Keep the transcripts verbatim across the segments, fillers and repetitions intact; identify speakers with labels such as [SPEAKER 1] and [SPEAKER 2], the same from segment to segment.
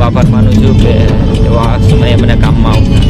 [SPEAKER 1] ખૂબ આભાર માનું છું કે એવા સમયે મને કામમાં આવતા.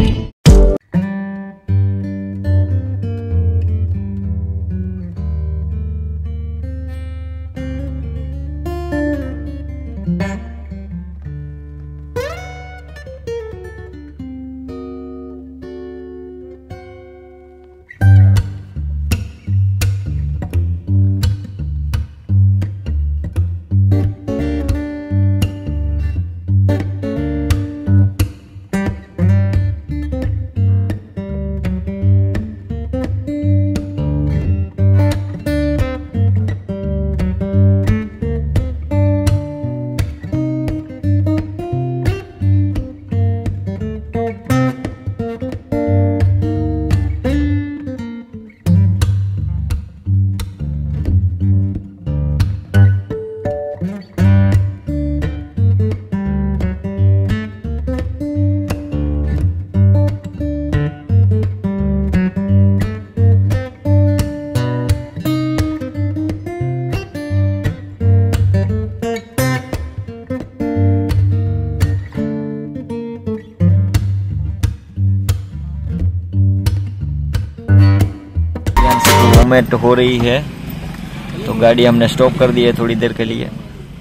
[SPEAKER 1] मोमेंट हो रही है तो गाड़ी हमने स्टॉप कर दी है थोड़ी देर के लिए.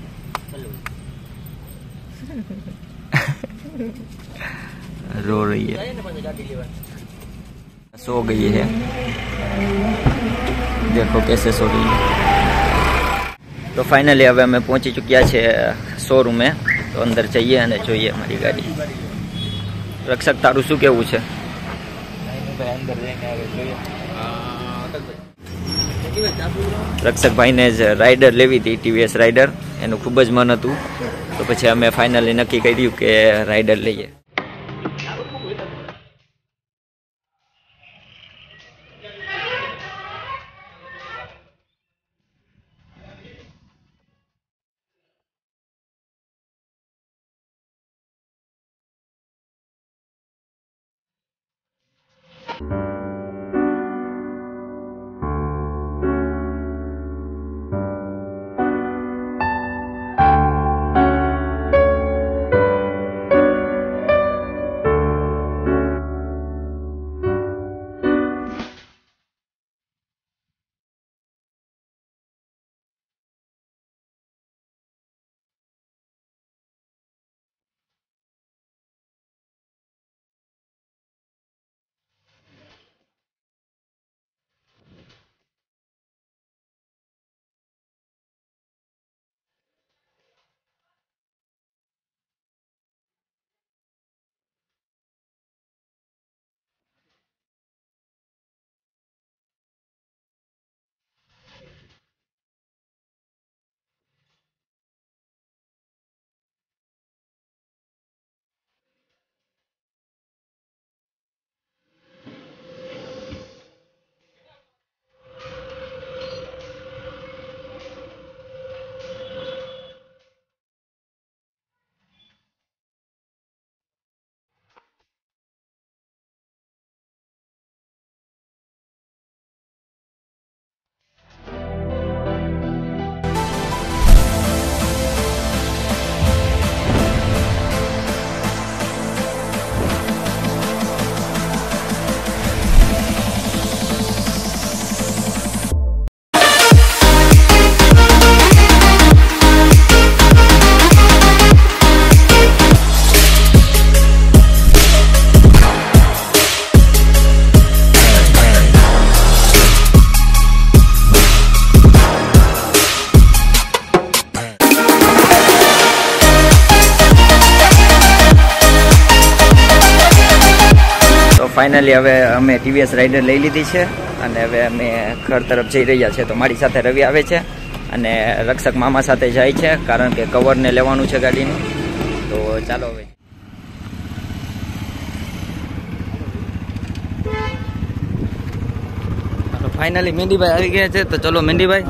[SPEAKER 1] रो रही है, सो गई है. देखो कैसे सो रही है. तो फाइनली હવે અમે પહોંચી ચૂક્યા છે શોરૂમે. તો અંદર જઈએ અને જોઈએ અમારી ગાડી. રક્ષક તારું શું કેવું છે? અંદર જઈને હવે જોઈએ. રક્ષક ભાઈને જ રાઇડર લેવી હતી, ટીવીએસ રાઇડર. એનું ખૂબ જ મન હતું તો પછી અમે ફાઇનલી નક્કી કર્યું કે રાઇડર લઈએ. ફાઇનલી હવે અમે ટીવીએસ રાઇડર લઈ લીધી છે અને હવે અમે ઘર તરફ જઈ રહ્યા છે. તો મારી સાથે રવિ આવે છે અને રક્ષક મામા સાથે જાય છે કારણ કે કવરને લેવાનું છે ગાડીનું. તો ચાલો હવે. ફાઇનલી મેંદીભાઈ આવી ગયા છે. તો ચલો મેંદીભાઈ.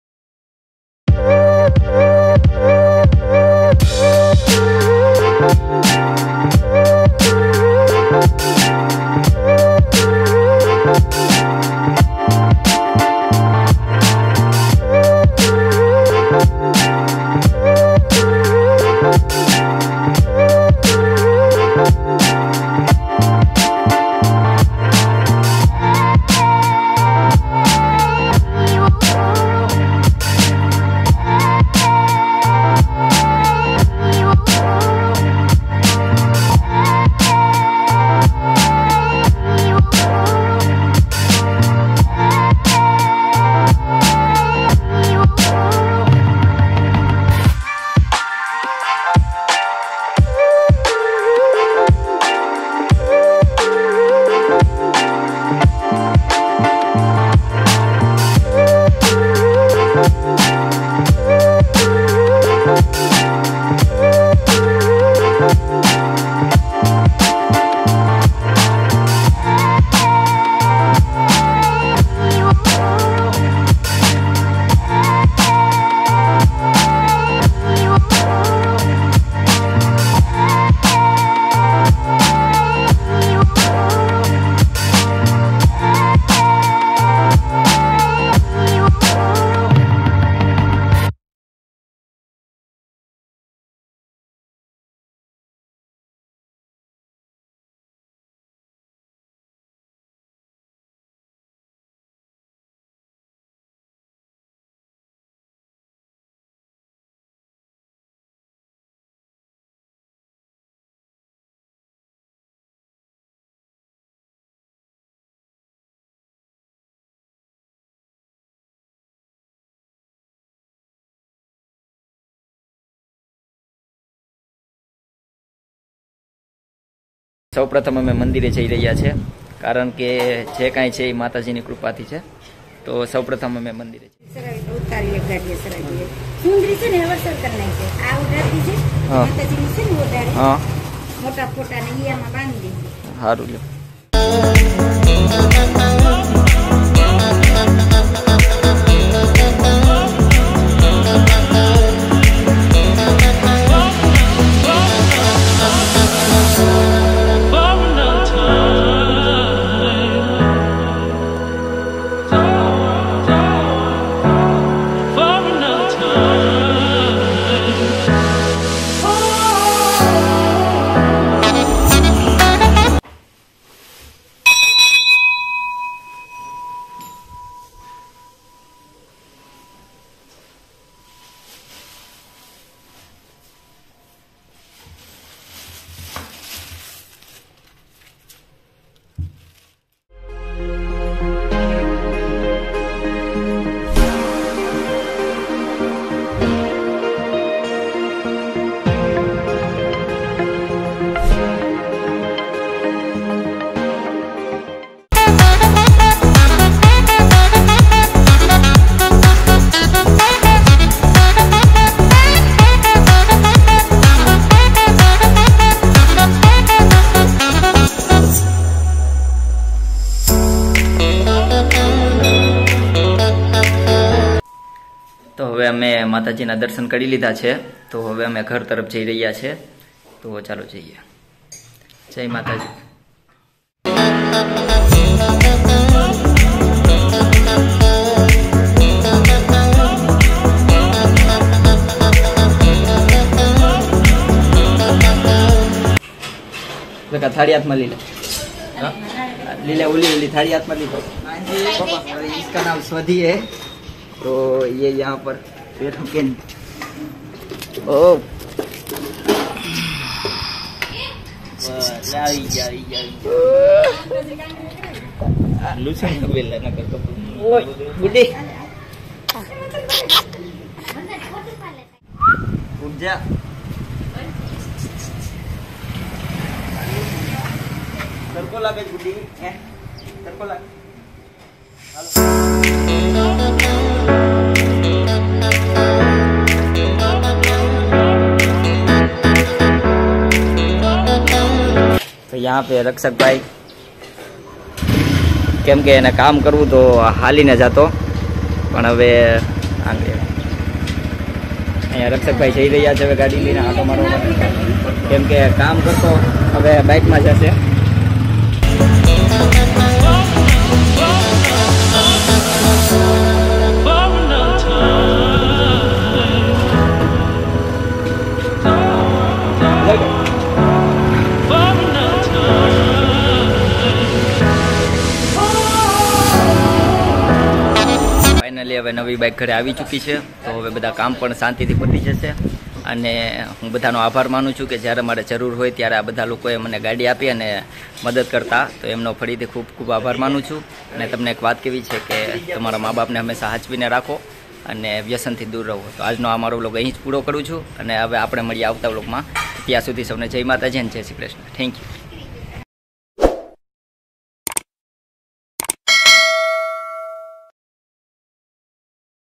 [SPEAKER 2] We'll be right back.
[SPEAKER 1] સૌપ્રથમ અમે મંદિરે જઈ રહ્યા છે, કારણ કે જે કાંઈ છે એ માતાજીની કૃપાથી છે. તો સૌપ્રથમ અમે મંદિરે સારું લ્યો. તો હવે અમે માતાજીના દર્શન કરી લીધા છે, તો હવે અમે ઘર તરફ જઈ રહ્યા છે. તો ચાલો જઈએ. જય માતાજી. थाड़ी हाथ में ली ले, लीले उली उली थाड़ी हाथ में ली दो. इसका नाम स्वधी है. तो ये यहाँ पर बैठो के ओ जाई जाई जाई लूसन बेला ना कर. ओए बुड्ढी उठ जा. तरको लागे बुड्ढी हैं, तरको लागे. तो यहाँ पे रक्षक भाई केम के एने काम करवू तो हाली ने जातो, पण हवे आगे अहींया रक्षक भाई जई रह्या छे. हवे गाड़ी लईने आटो मारवा केम के काम करतो हवे बाइक में जशे. હવે નવી બાઇક ઘરે આવી ચૂકી છે, તો હવે બધા કામ પણ શાંતિથી પતી જશે. અને હું બધાનો આભાર માનું છું કે જ્યારે મારે જરૂર હોય ત્યારે આ બધા લોકોએ મને ગાડી આપી અને મદદ કરતા, તો એમનો ફરીથી ખૂબ ખૂબ આભાર માનું છું. અને તમને એક વાત કહેવી છે કે તમારા મા બાપને હંમેશા સાચવીને રાખો અને વ્યસનથી દૂર રહો. તો આજનો આ મારો વ્લોગ અહીં જ પૂરો કરું છું, અને હવે આપણે મળીએ આવતા વ્લોગમાં. ત્યાં સુધી સૌને જય માતાજી અને જય શ્રી કૃષ્ણ. Thank you.